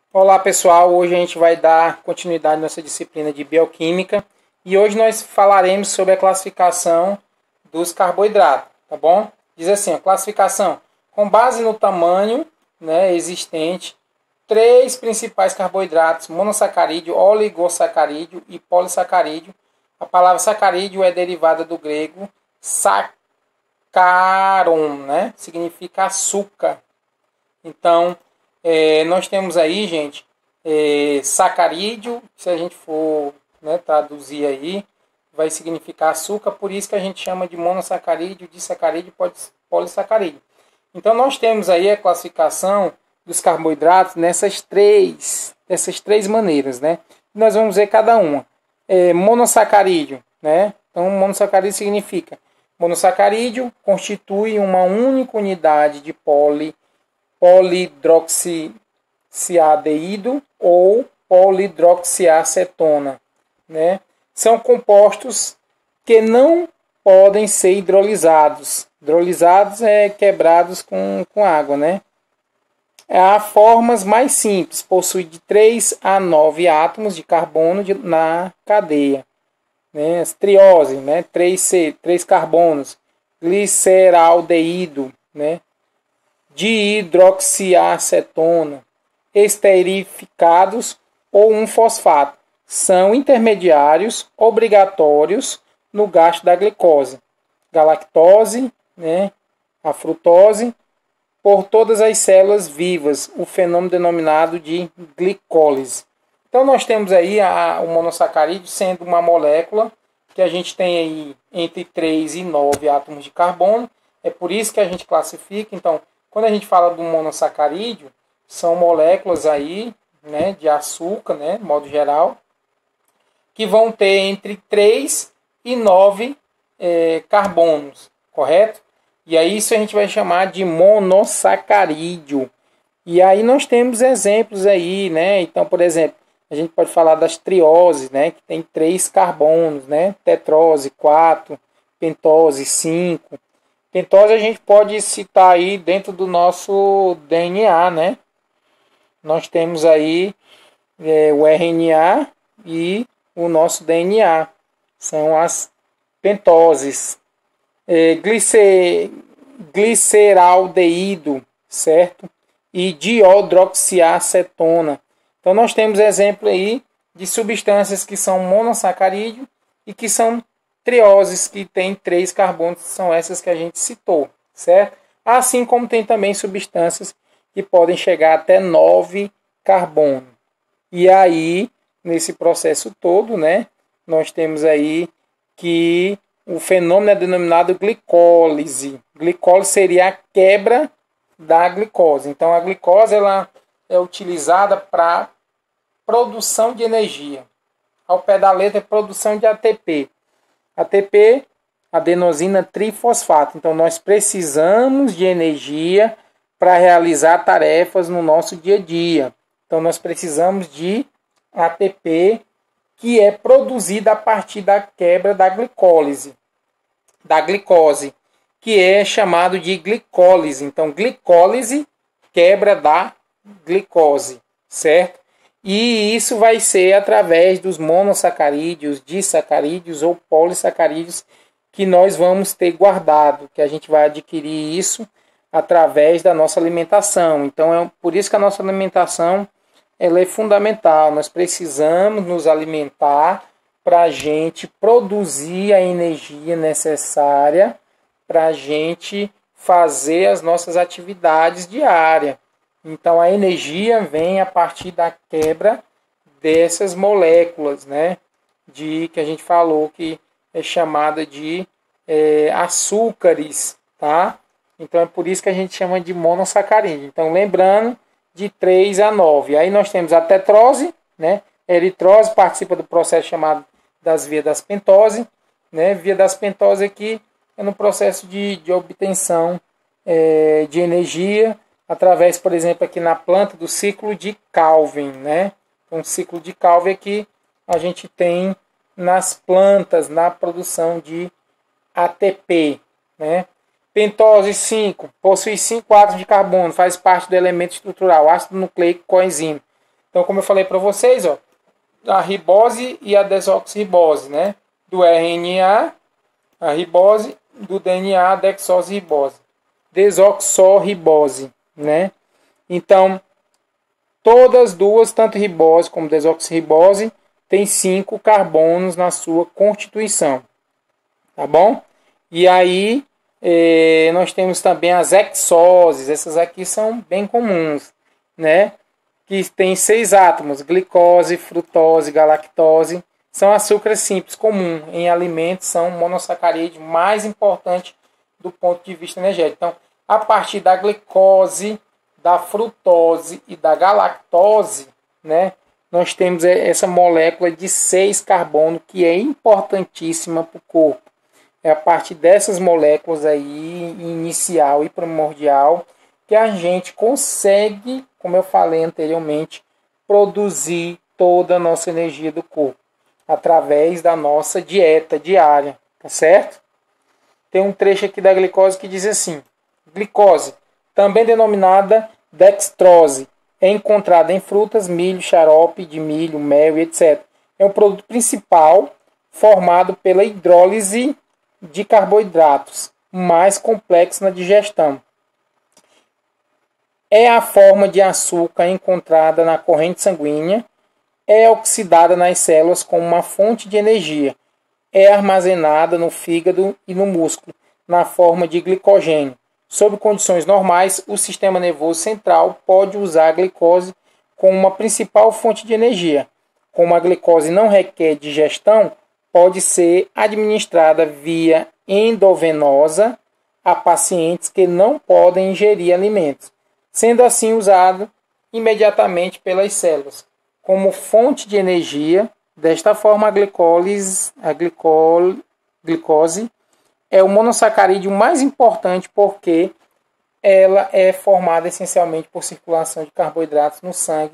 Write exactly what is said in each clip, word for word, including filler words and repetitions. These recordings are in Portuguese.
Olá pessoal, hoje a gente vai dar continuidade à nossa disciplina de bioquímica e hoje nós falaremos sobre a classificação dos carboidratos, tá bom? Diz assim, a classificação com base no tamanho, né, existente, três principais carboidratos, monossacarídeo, oligosacarídeo e polissacarídeo. A palavra sacarídeo é derivada do grego sakaron, né? Significa açúcar. Então, é, nós temos aí, gente, é, sacarídeo, se a gente for, né, traduzir aí, vai significar açúcar, por isso que a gente chama de monossacarídeo, disacarídeo e polissacarídeo. Então, nós temos aí a classificação dos carboidratos nessas três, dessas três maneiras, né? Nós vamos ver cada uma. É, monossacarídeo, né? Então, monossacarídeo significa monossacarídeo constitui uma única unidade de poli polidroxialdeído ou polidroxiacetona, né? São compostos que não podem ser hidrolisados. Hidrolisados é quebrados com, com água, né? Há formas mais simples, possui de três a nove átomos de carbono de, na cadeia, né? As triose, né? três C, três carbonos, gliceraldeído, né? Dihidroxiacetona, esterificados ou um fosfato. São intermediários obrigatórios no gasto da glicose, galactose, né, a frutose, por todas as células vivas, o fenômeno denominado de glicólise. Então nós temos aí a, o monossacarídeo sendo uma molécula que a gente tem aí entre três e nove átomos de carbono. É por isso que a gente classifica. Então, quando a gente fala do monossacarídeo, são moléculas aí, né, de açúcar, né, de modo geral, que vão ter entre três e nove é, carbonos, correto? E aí isso a gente vai chamar de monossacarídeo. E aí nós temos exemplos aí, né? Então, por exemplo, a gente pode falar das trioses, né, que tem três carbonos, né? Tetrose, quatro, pentose, cinco. Pentose a gente pode citar aí dentro do nosso D N A, né? Nós temos aí é, o R N A e o nosso D N A. São as pentoses. É, glicer, gliceraldeído, certo? E diodroxiacetona. Então nós temos exemplo aí de substâncias que são monossacarídeo e que são trioses, que tem três carbonos, são essas que a gente citou, certo? Assim como tem também substâncias que podem chegar até nove carbonos. E aí, nesse processo todo, né, nós temos aí que o fenômeno é denominado glicólise. Glicólise seria a quebra da glicose. Então, a glicose ela é utilizada para produção de energia. Ao pé da letra, é produção de A T P. A T P, adenosina trifosfato. Então, nós precisamos de energia para realizar tarefas no nosso dia a dia. Então, nós precisamos de A T P, que é produzida a partir da quebra da glicólise, da glicose, que é chamado de glicólise. Então, glicólise, quebra da glicose, certo? E isso vai ser através dos monossacarídeos, disacarídeos ou polissacarídeos que nós vamos ter guardado, que a gente vai adquirir isso através da nossa alimentação. Então é por isso que a nossa alimentação ela é fundamental. Nós precisamos nos alimentar para a gente produzir a energia necessária para a gente fazer as nossas atividades diárias. Então a energia vem a partir da quebra dessas moléculas, né, de que a gente falou que é chamada de é, açúcares, tá? Então é por isso que a gente chama de monossacarídeo. Então lembrando, de três a nove. Aí nós temos a tetrose, né? A eritrose participa do processo chamado das vias das pentose, né? Via das pentose aqui é no processo de, de obtenção é, de energia através, por exemplo, aqui na planta do ciclo de Calvin, né? Então, o ciclo de Calvin aqui a gente tem nas plantas, na produção de A T P, né? Pentose cinco, possui cinco átomos de carbono, faz parte do elemento estrutural, ácido nucleico coenzima. Então, como eu falei para vocês, ó, a ribose e a desoxirribose, né? Do R N A, a ribose, do D N A, a desoxirribose. Desoxorribose, né? Então, todas duas, tanto ribose como desoxirribose, tem cinco carbonos na sua constituição, tá bom? E aí, eh, nós temos também as hexoses, essas aqui são bem comuns, né? Que tem seis átomos, glicose, frutose, galactose, são açúcares simples comuns em alimentos, são monossacarídeos mais importantes do ponto de vista energético. Então, a partir da glicose, da frutose e da galactose, né, nós temos essa molécula de seis carbono que é importantíssima para o corpo. É a partir dessas moléculas aí, inicial e primordial, que a gente consegue, como eu falei anteriormente, produzir toda a nossa energia do corpo, através da nossa dieta diária, tá certo? Tem um trecho aqui da glicose que diz assim: glicose, também denominada dextrose, é encontrada em frutas, milho, xarope de milho, mel e etcétera. É um produto principal formado pela hidrólise de carboidratos, mais complexo na digestão. É a forma de açúcar encontrada na corrente sanguínea, é oxidada nas células como uma fonte de energia, é armazenada no fígado e no músculo, na forma de glicogênio. Sob condições normais, o sistema nervoso central pode usar a glicose como uma principal fonte de energia. Como a glicose não requer digestão, pode ser administrada via endovenosa a pacientes que não podem ingerir alimentos, sendo assim usado imediatamente pelas células como fonte de energia. Desta forma, a glicólise, a glicol, glicose é o monossacarídeo mais importante porque ela é formada essencialmente por circulação de carboidratos no sangue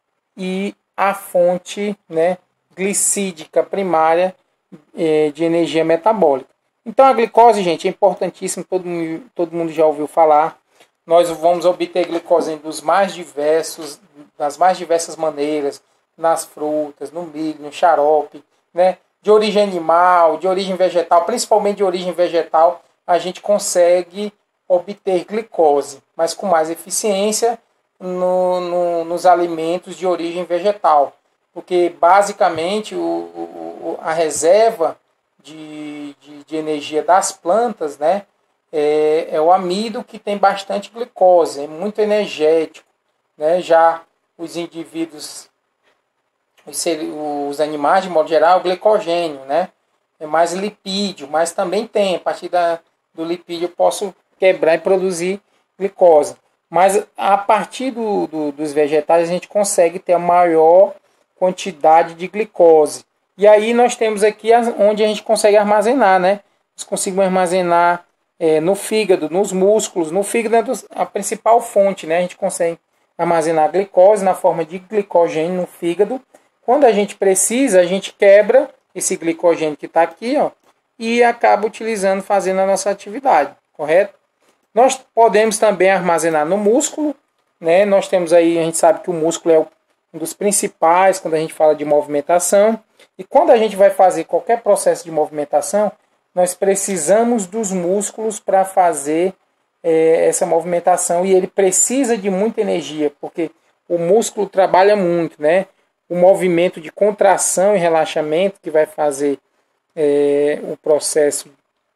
e a fonte, né, glicídica primária eh, de energia metabólica. Então a glicose, gente, é importantíssimo, todo mundo, todo mundo já ouviu falar. Nós vamos obter glicose dos mais diversos, das mais diversas maneiras, nas frutas, no milho, no xarope, né? De origem animal, de origem vegetal, principalmente de origem vegetal, a gente consegue obter glicose, mas com mais eficiência no, no, nos alimentos de origem vegetal. Porque, basicamente, o, o, a reserva de, de, de energia das plantas, né, é, é o amido, que tem bastante glicose, é muito energético, né? Já os indivíduos, os, os animais, de modo geral, o glicogênio, né, é mais lipídio, mas também tem, a partir da, do lipídio eu posso quebrar e produzir glicose. Mas a partir do, do, dos vegetais a gente consegue ter a maior quantidade de glicose. E aí nós temos aqui onde a gente consegue armazenar, né? Nós conseguimos armazenar é, no fígado, nos músculos. No fígado é a principal fonte, né? A gente consegue armazenar glicose na forma de glicogênio no fígado. Quando a gente precisa, a gente quebra esse glicogênio que está aqui, ó, e acaba utilizando, fazendo a nossa atividade, correto? Nós podemos também armazenar no músculo, né? Nós temos aí, a gente sabe que o músculo é um dos principais quando a gente fala de movimentação. E quando a gente vai fazer qualquer processo de movimentação, nós precisamos dos músculos para fazer é, essa movimentação. E ele precisa de muita energia, porque o músculo trabalha muito, né? O movimento de contração e relaxamento que vai fazer é, o processo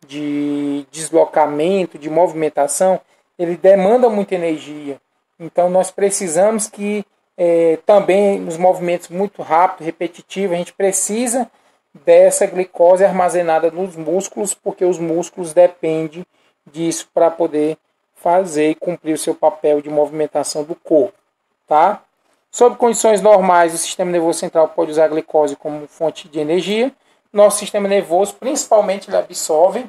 de deslocamento, de movimentação, ele demanda muita energia. Então nós precisamos que é, também os movimentos muito rápidos, repetitivos, a gente precisa dessa glicose armazenada nos músculos, porque os músculos dependem disso para poder fazer e cumprir o seu papel de movimentação do corpo, tá? Sob condições normais, o sistema nervoso central pode usar a glicose como fonte de energia. Nosso sistema nervoso, principalmente, ele absorve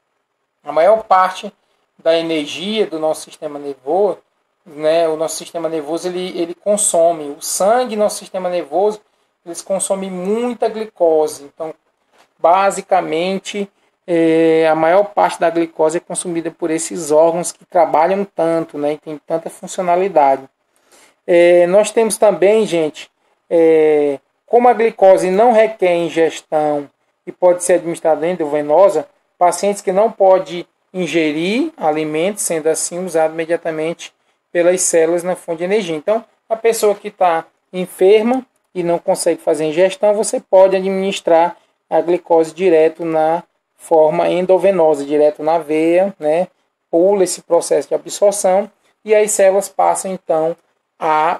a maior parte da energia do nosso sistema nervoso, né? O nosso sistema nervoso ele, ele consome o sangue, nosso sistema nervoso, eles consomem muita glicose. Então, basicamente, é, a maior parte da glicose é consumida por esses órgãos que trabalham tanto, né? E tem tanta funcionalidade. É, nós temos também, gente, é, como a glicose não requer ingestão e pode ser administrada endovenosa, pacientes que não podem ingerir alimentos, sendo assim usado imediatamente pelas células na fonte de energia. Então, a pessoa que está enferma e não consegue fazer ingestão, você pode administrar a glicose direto na forma endovenosa, direto na veia, né? Pula esse processo de absorção e as células passam então a,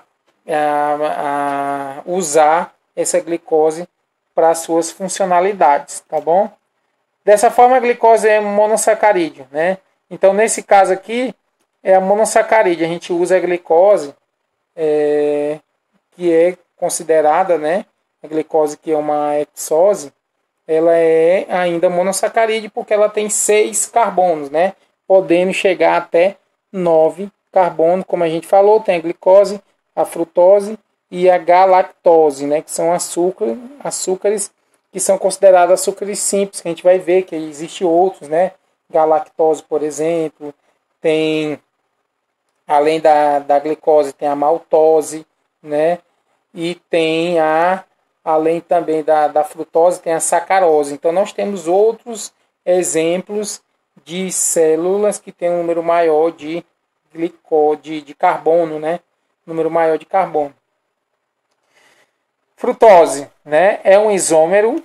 a, a usar essa glicose para suas funcionalidades, tá bom? Dessa forma, a glicose é monossacarídeo, né? Então, nesse caso aqui, é a monossacarídeo. A gente usa a glicose, é, que é considerada, né? A glicose que é uma hexose, ela é ainda monossacarídeo porque ela tem seis carbonos, né? Podendo chegar até nove carbonos, como a gente falou, tem a glicose, a frutose e a galactose, né? Que são açúcar, açúcares que são considerados açúcares simples, que a gente vai ver que existem outros, né? Galactose, por exemplo, tem, além da, da glicose, tem a maltose, né? E tem a, além também da, da frutose, tem a sacarose. Então, nós temos outros exemplos de células que têm um número maior de, glico, de, de carbono, né? Número maior de carbono. Frutose, né, é um isômero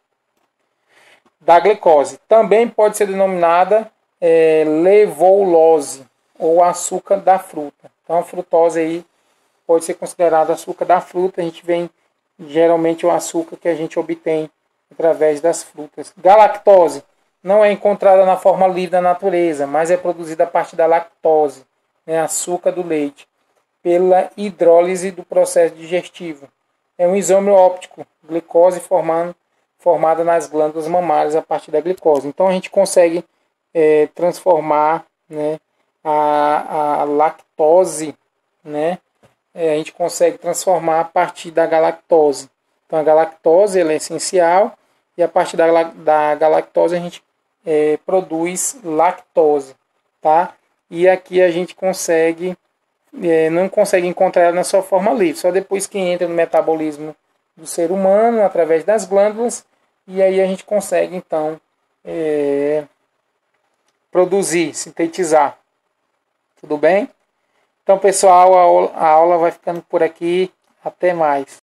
da glicose. Também pode ser denominada é, levulose ou açúcar da fruta. Então, a frutose aí pode ser considerada açúcar da fruta. A gente vem geralmente o açúcar que a gente obtém através das frutas. Galactose não é encontrada na forma livre da natureza, mas é produzida a partir da lactose, né, açúcar do leite, pela hidrólise do processo digestivo. É um isômero óptico, glicose formando, formada nas glândulas mamárias a partir da glicose. Então a gente consegue é, transformar, né, a, a lactose, né, é, a gente consegue transformar a partir da galactose. Então a galactose ela é essencial e a partir da, da galactose a gente é, produz lactose, tá? E aqui a gente consegue É, não consegue encontrar ela na sua forma livre, só depois que entra no metabolismo do ser humano, através das glândulas, e aí a gente consegue, então, é, produzir, sintetizar. Tudo bem? Então, pessoal, a aula vai ficando por aqui. Até mais.